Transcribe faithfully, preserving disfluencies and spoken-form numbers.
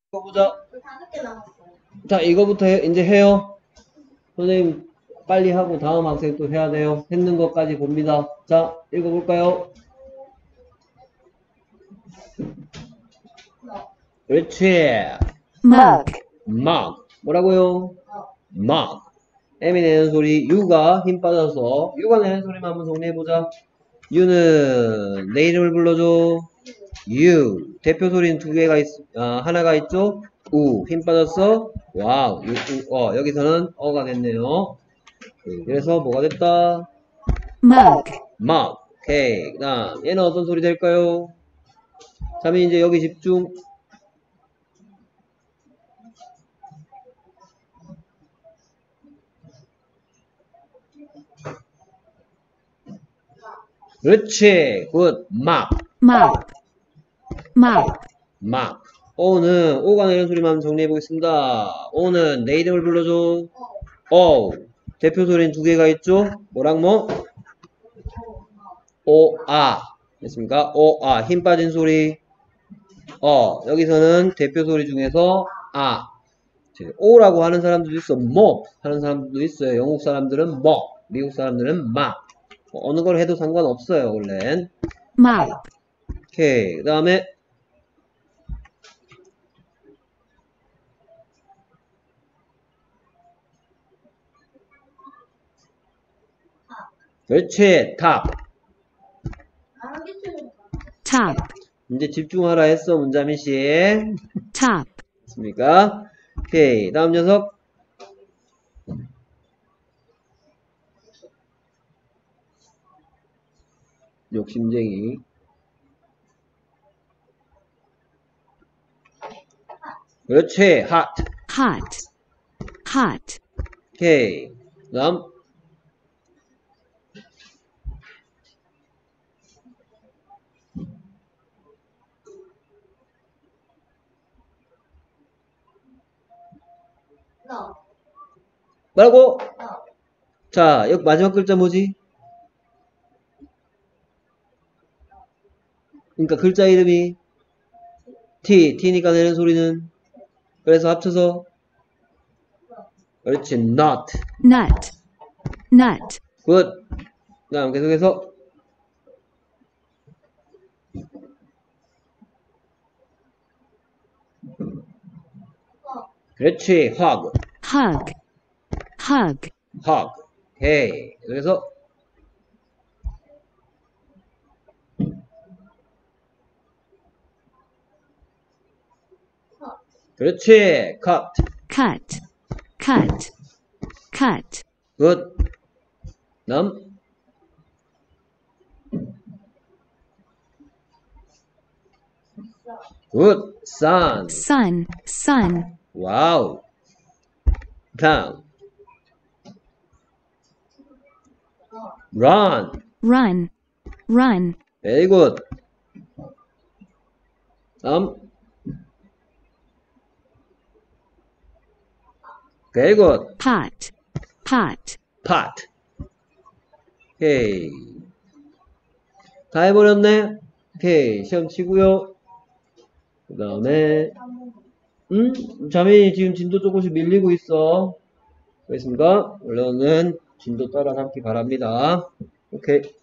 이거 보자. 다섯 개 남았어요. 자, 이거부터 해, 이제 해요. 선생님, 빨리 하고 다음 학생 또 해야 돼요. 했는 것까지 봅니다. 자, 읽어볼까요? 그렇지. mug, mug. 뭐라고요? mug. M이 내는 소리, U가 힘 빠져서, U가 내는 소리만 한번 정리해보자. U는 내 이름을 불러줘. U. 대표 소리는 두 개가 있, 아, 하나가 있죠? 우. 힘 빠졌어? 와우. 유, 우, 어. 여기서는 어가 됐네요. 그래서 뭐가 됐다? mug, mug. 오케이. 그 다음, 얘는 어떤 소리 될까요? 자민 이제 여기 집중. 그렇지. 굿. mug. mug, mug, mug. 오는, 오가 내는 소리만 정리해보겠습니다. 오는 내 이름을 불러줘. 어. 대표 소리는 두 개가 있죠? 뭐랑 뭐? 오, 아. 됐습니까? 오, 아. 힘 빠진 소리. 어. 여기서는 대표 소리 중에서 아. 오라고 하는 사람들도 있어. 뭐 하는 사람들도 있어요. 영국 사람들은 뭐, 미국 사람들은 마. 뭐 어느 걸 해도 상관없어요. 원래는. mug, 오케이. 그 다음에 그렇지. 탑. top, 이제 집중하라 했어. 문자민 씨. top, 됐습니까? 오케이. 다음 녀석. 욕심쟁이. 그렇지. hot. hot, hot, 오케이. 그 다음. No. 뭐라고? No. 자, 여기 마지막 글자 뭐지? 그러니까 글자 이름이 T, T니까 내는 소리는 그래서 합쳐서 그렇지. not. nut, nut, 굿. 그 다음 계속해서 그렇지. hug. hug, hug, hug. 오케이. 그래서 그렇지. cut. cut, cut, cut, 굿. 다음 굿. sun. sun, sun, 와우. 다음 run. run, run, very good. 다음 very good. pot, pot, pot. 오케이. 다 해버렸네? 오케이. 시험 치고요. 그 다음에, 음? 자민이 지금 진도 조금씩 밀리고 있어. 알겠습니까? 원래는 진도 따라잡기 바랍니다. 오케이.